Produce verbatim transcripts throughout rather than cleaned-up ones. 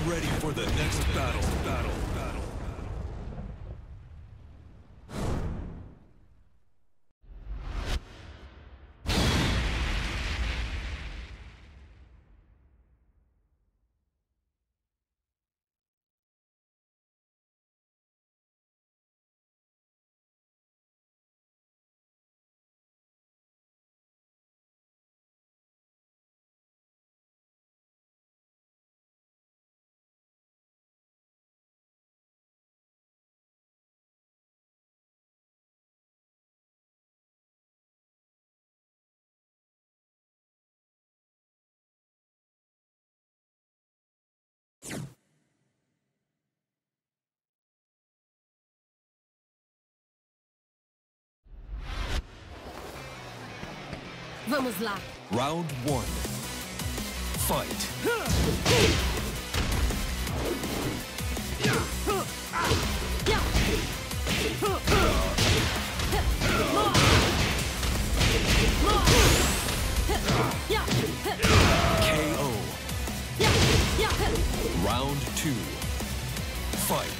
ready for the next battle. Battle. Battle. Vamos lá. Round one. Fight. K O. Round two. Fight.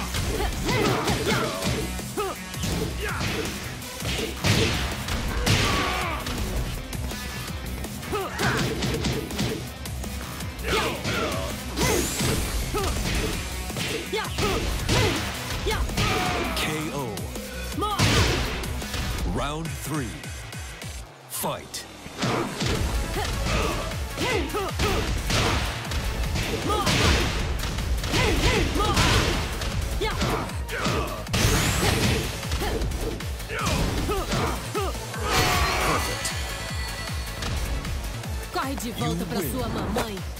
K O. Round three. Fight. Corre de volta pra sua mamãe.